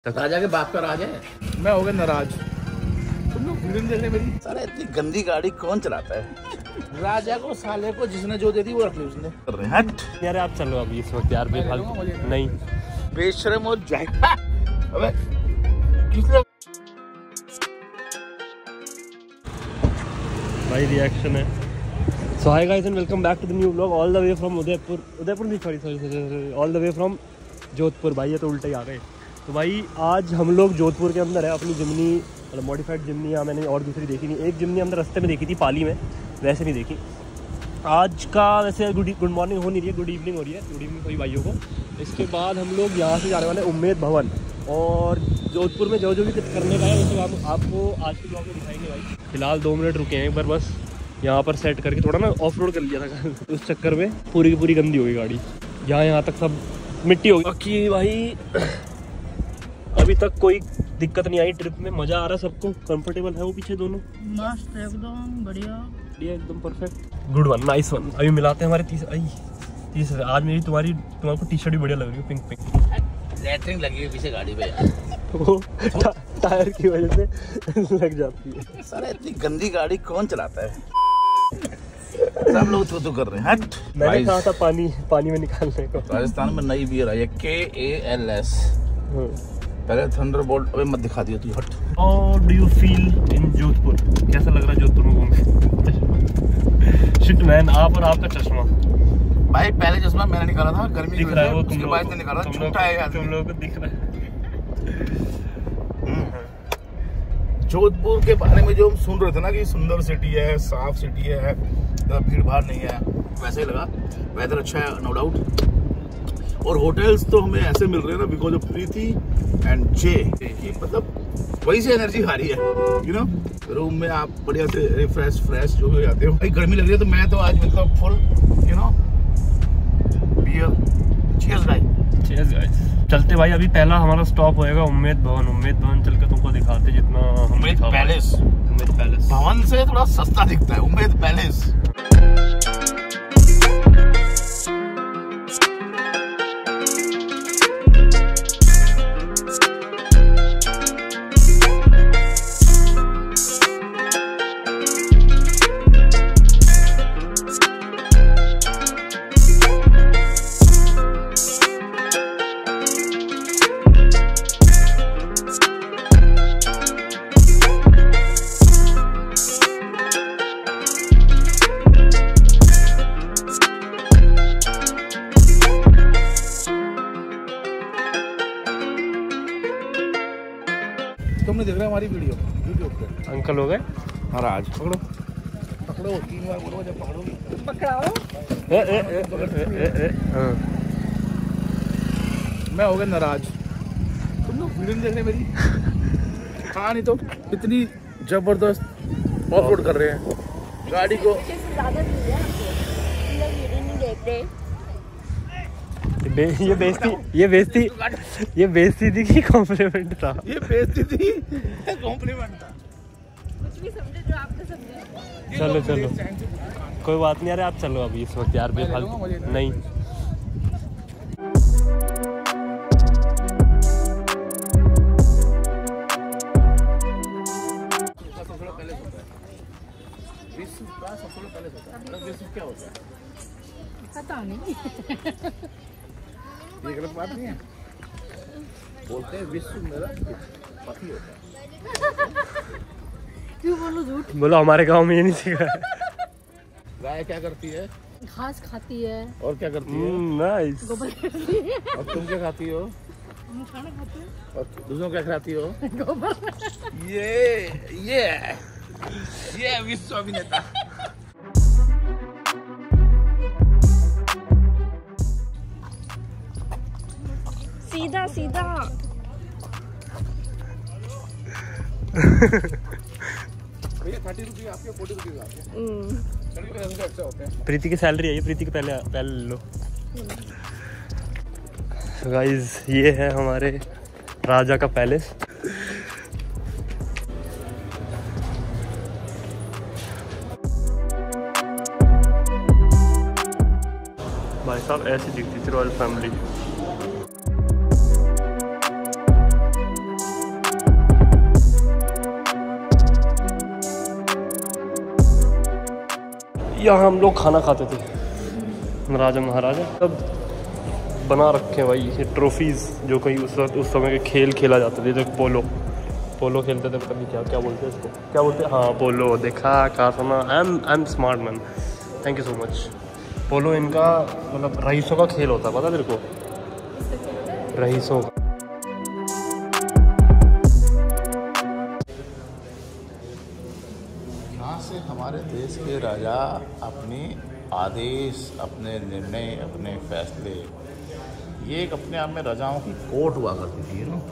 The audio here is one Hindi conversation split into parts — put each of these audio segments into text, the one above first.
राजा के बाप का राज है। मैं हो गया नाराज। तुम लोग फिल्म देख रहे मेरी। साला इतनी गंदी गाड़ी कौन चलाता है? राजा को साले को जिसने जो दे दी वो रख ली उसने। हट यार आप चलो अभी इस वक्त यार बेफालतू नहीं बेशरम और अबे किसने भाई रिएक्शन है। So hi guys and welcome back to the new vlog all the way from Udaipur नहीं sorry all the way from Jodhpur. भाई ये तो उल्टे ही आ गए। तो भाई आज हम लोग जोधपुर के अंदर है। अपनी जिमनी मतलब मॉडिफाइड जिमनी या मैंने और दूसरी देखी नहीं। एक जिमनी अंदर रास्ते में देखी थी पाली में, वैसे नहीं देखी। आज का वैसे गुड मॉर्निंग हो नहीं रही है, गुड इवनिंग हो रही है। गुड इवनिंग सभी भाइयों को। इसके बाद हम लोग यहाँ से जाने वाले उम्मेद भवन और जोधपुर में जो भी करने का है वो सब आपको आज के ब्लॉग में दिखाएंगे। भाई फिलहाल 2 मिनट रुके हैं एक बार बस यहाँ पर सेट करके, थोड़ा ना ऑफ रोड कर लिया था कल, उस चक्कर में पूरी की पूरी गंदी हो गई गाड़ी। यहाँ तक सब मिट्टी हो गई। बाकी भाई अभी तक कोई दिक्कत नहीं आई। ट्रिप में मज़ा आ रहा है सबको, कंफर्टेबल है वो पीछे दोनों, मस्त एकदम बढ़िया एकदम perfect. Good one, nice one. अभी मिलाते हैं हमारे तीसरे। आज मेरी तुम्हारे को टी शर्ट भी बढ़िया लग रही है, पिंक पिंक। लैटरिंग लगी हुई पीछे गाड़ी पे यार। वो टायर की वजह से लग जाती है। साला इतनी गंदी गाड़ी कौन चलाता है? सब लोग तो कर रहे हैं। हट मैंने कहा था पानी में निकालने को। राजस्थान में नई बियर आई है KALS। पहले थंडरबोल्ट। अबे मत दिखा दिया तू, हट। How do you feel in Jodhpur? कैसा लग रहा है जोधपुर में घूम के? शिट मैन, आप और आपका चश्मा। भाई पहले चश्मा मैंने निकाला था, गर्मी दिख रहा है वो उसके बाद निकाला, छोटा है यार। तुम लोगों को दिख रहा है। जोधपुर के बारे में जो हम सुन रहे थे ना कि सुंदर सिटी है, साफ सिटी है, भीड़ भाड़ नहीं है, वैसे ही लगा। वेदर अच्छा है नो डाउट। और होटल्स तो हमें ऐसे मिल रहे हैं ना because of Preeti and J, मतलब वही से एनर्जी आ रही है यू नो। रूम में आप बढ़िया से रिफ्रेश फ्रेश जो हो जाते हो। भाई गर्मी लग रही है तो मैं तो आज मतलब full you know beer. Cheers guys. Cheers guys. चलते भाई, अभी पहला हमारा स्टॉप होएगा उम्मेद भवन। उम्मेद भवन चल के तुमको दिखाते जितना उम्मेद पैलेस। उम्मेद पैलेस भवन से थोड़ा सस्ता दिखता है उम्मेद पैलेस। तुमने देख रहा है हमारी वीडियो यूट्यूब पे। अंकल हो गए नाराज। पकड़ो 3 बार बोलो, जब पकड़ोगे पकड़ाओ। मैं हो गया नाराज। तुम लोग वीडियो नहीं देख रहे मेरी। हाँ नहीं तो इतनी जबरदस्त ऑफ रोड कर रहे हैं गाड़ी को। ये बेइज्जती थी कि कॉम्प्लीमेंट था? ये बेइज्जती थी, कॉम्प्लीमेंट था। कुछ भी समझे जो आपने समझे। चलो कोई बात नहीं। अरे आप चलो अभी इस वक्त यार बेफालतू नहीं। क्या होता है पता नहीं। ये गलत बात नहीं है। बोलते हैं विश्व मेरा पति होता है। क्यों बोलो झूठ? बोलो हमारे गांव में ये नहीं सीखा। गाय क्या करती है? घास खाती है। और क्या करती है? नाइस। गोबर खाती है। और तुम क्या खाती हो? हम खाना खाते हैं। और दूसरों क्या खिलाती हो? गोबर। ये विश्व अभिनेता। सीधा सीधा। भैया 30 रुपये आपके, 40 रुपये आपके। अच्छा होते हैं। प्रीति की सैलरी आई है, प्रीति के पहले लो। गाइस ये है हमारे राजा का पैलेस। भाई साहब ऐसी दिखती थी रॉयल फैमिली। यहाँ हम लोग खाना खाते थे, राजा महाराजा। सब बना रखे हैं भाई ये ट्रॉफीज़, जो कहीं उस समय के खेल खेला जाते थे। जो पोलो खेलते थे कभी, क्या बोलते हैं इसको, क्या बोलते हैं, हाँ पोलो। देखा, कहा सुना, I am smart man, thank you so much. Polo इनका मतलब रईसों का खेल होता है, पता तेरे को, रईसों का। यहाँ से हमारे देश के राजा अपने आदेश, अपने निर्णय, अपने फैसले, ये एक अपने आप में राजाओं की कोर्ट हुआ करती थी ना।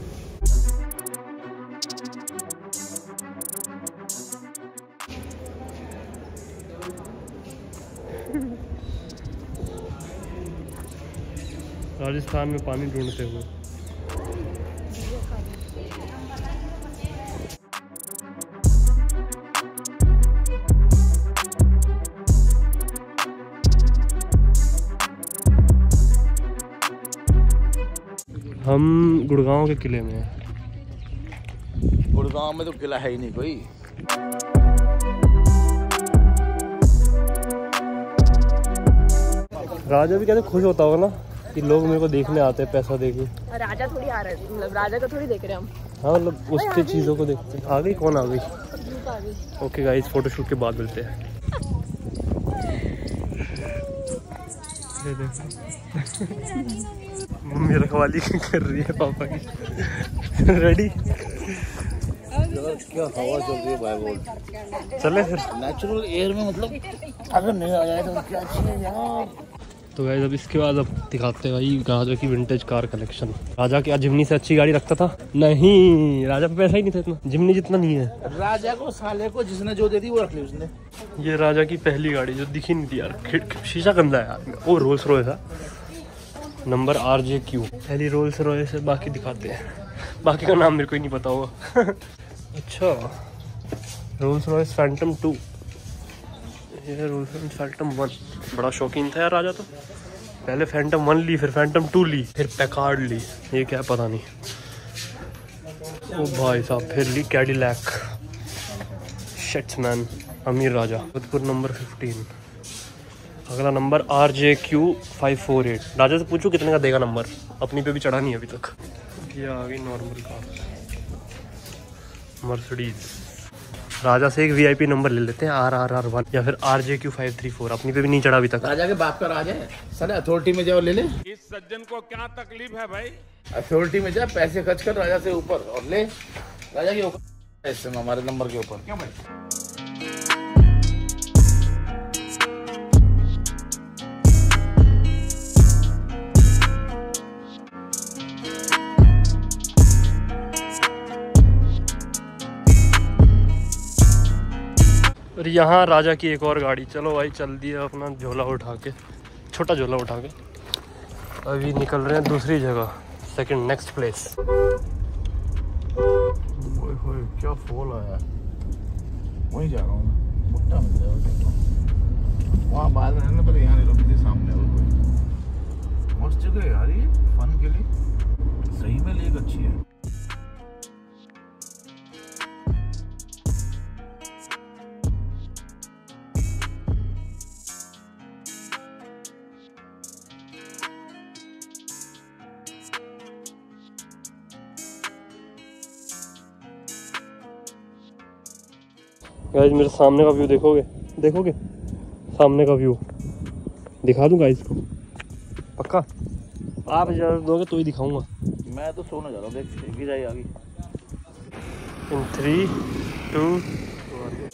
राजस्थान में पानी ढूंढते हुए हम गुड़गांव के किले में हैं। गुड़गांव में तो किला है ही नहीं कोई। राजा भी कहते खुश होता होगा ना कि लोग मेरे को देखने आते हैं पैसा देके। राजा थोड़ी आ रहा है, मतलब राजा को थोड़ी देख रहे हैं हम। हाँ मतलब उसके चीज़ों को देखते हैं। आ गई, कौन आ गई? ओके गाइस, फोटोशूट के बाद मिलते हैं। मम्मी रखवाली कर रही है पापा की। रेडी? क्या हवा चल रही है भाई, बोल चले फिर। नेचुरल एयर में, मतलब अगर नहीं आ जाए तो क्या चाहिए यार। तो गाइस अब इसके बाद अब दिखाते हैं भाई राजा की विंटेज कार कलेक्शन। राजा क्या जिमनी से अच्छी गाड़ी रखता था? नहीं, राजा पे पैसा ही नहीं था इतना, जिमनी जितना नहीं है। राजा को साले को जिसने जो दे दी वो रख ली उसने। ये राजा की पहली गाड़ी जो दिखी नहीं थी यार, शीशा गंदा है यार। वो रोल्स रॉयस है, नंबर RJQ, पहली रोल्स रॉयस है। बाकी दिखाते हैं, बाकी का नाम मेरे को ही नहीं पता होगा। अच्छा, रोल्स रॉयस फैंटम 2, ये रोल्स रॉयस फैंटम 1। बड़ा शौकीन था यार राजा तो, पहले फैंटम 1 ली, फिर फैंटम 2 ली, फिर पैकार्ड ली, ये क्या पता नहीं। ओ भाई साहब, फिर ली कैडिलैक। शिट्समैन, अमीर राजा। जोधपुर नंबर 15। अगला नंबर RJQ 548। राजा से पूछो कितने का देगा नंबर, अपनी पे भी चढ़ा नहीं अभी तक। ये आ गई नॉर्मल कार, मर्सिडीज। राजा से एक VIP नंबर ले लेते हैं, RRR1 या फिर RJQ 534। अपनी पे भी नहीं चढ़ा अभी तक। राजा के बाप का राज है साले, अथॉरिटी में जाओ ले ले। इस सज्जन को क्या तकलीफ है भाई? अथॉरिटी में जा, पैसे खर्च कर राजा से ऊपर और ले। राजा के ऊपर इस समय हमारे नंबर के ऊपर क्यों भाई? और यहाँ राजा की एक और गाड़ी। चलो भाई चल दिया अपना झोला उठा के, छोटा झोला उठा के। अभी निकल रहे हैं दूसरी जगह, सेकंड नेक्स्ट प्लेस। ओए होए क्या फॉल आया, वहीं जा रहा हूँ मैं। मुट्टा मिल जाएगा वहाँ बाहर रहने पर, यहाँ नहीं लो, सामने मस्त जगह है यार ये फन के लिए, सही में लेक अच्छी है। गाइस मेरे सामने का व्यू देखोगे? देखोगे सामने का व्यू? दिखा दूँ गाइस को पक्का? आप इजाज़त दोगे तो ही दिखाऊंगा। मैं तो सोने जा रहा हूँ, देख गिराई आ गई। इन 3, 2, 1।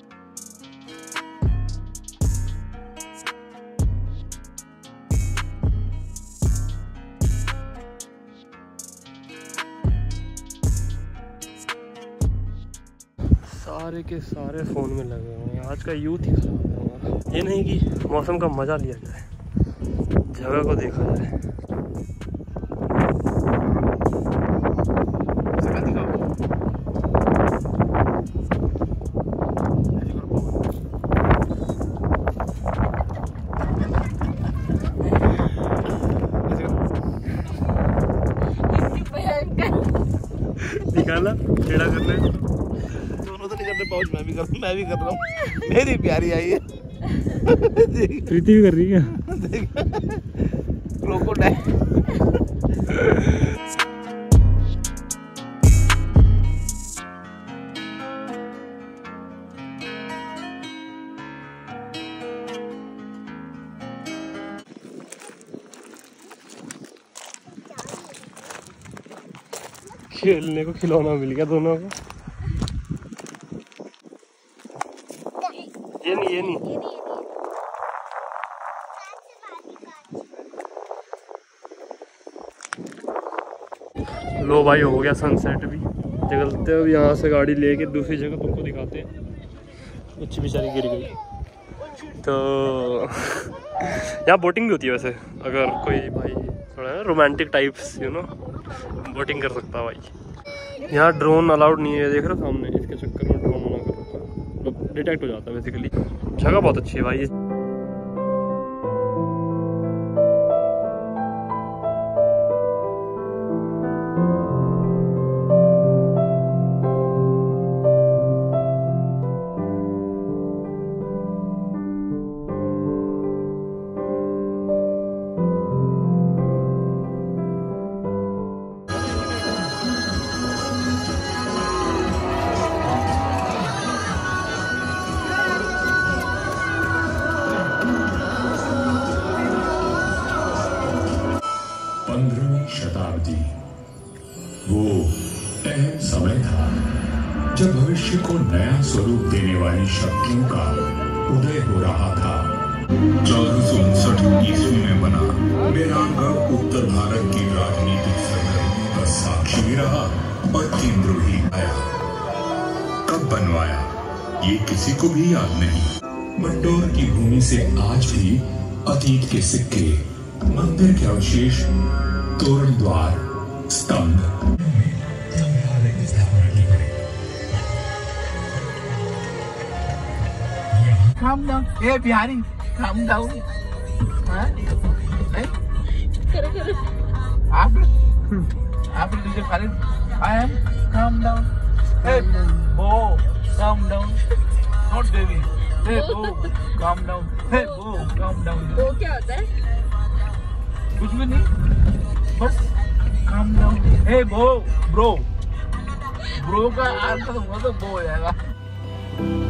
सारे के सारे फ़ोन में लगे हुए हैं। आज का यूथ ही खराब है हमारा। ये नहीं कि मौसम का मज़ा लिया जाए, जगह को देखा जाए। निकाला टेढ़ा करने, दोनों तो नहीं करते पाउच, मैं भी कर रहा हूँ, मेरी प्यारी आई है। प्रीति भी कर रही है क्रोकोडाइल। खेलने को खिलौना मिल गया दोनों को। ये नहीं लो भाई, हो गया सनसेट भी। निकलते हैं अब यहाँ से गाड़ी लेके दूसरी जगह तुमको दिखाते हैं। बच्ची बेचारी गिर गई तो यहाँ बोटिंग भी होती है वैसे, अगर कोई भाई थोड़ा रोमांटिक टाइप्स बोटिंग कर सकता है भाई। यहाँ ड्रोन अलाउड नहीं है, देख रहे हो सामने, इसके चक्कर में ड्रोन मना कर रखा है, मतलब डिटेक्ट हो जाता है बेसिकली। जगह बहुत अच्छी है भाई। शताब्दी वो अहम समय था जब भविष्य को नया स्वरूप देने वाली शक्तियों का उदय हो रहा था। 1459 ईस्वी में बना मेहरानगढ़ उत्तर भारत की राजनीतिक संग्राम का साक्षी भी रहा और केंद्र भी आया। कब बनवाया ये किसी को भी याद नहीं। मंडोर की भूमि से आज भी अतीत के सिक्के, मंदिर के अवशेष, तोरण द्वार, स्तंभ Calm down. Hey, Bihari, calm down. हाँ? नहीं? After DJ Khalid, I am calm down. Hey, Bo, calm down. Not Devi. Hey, Bo, calm down. Hey, Bo, calm down. वो क्या होता है? कुछ भी नहीं, बस calm down. Hey, Bo, bro. Bro का आंसर होगा तो Bo हो जाएगा।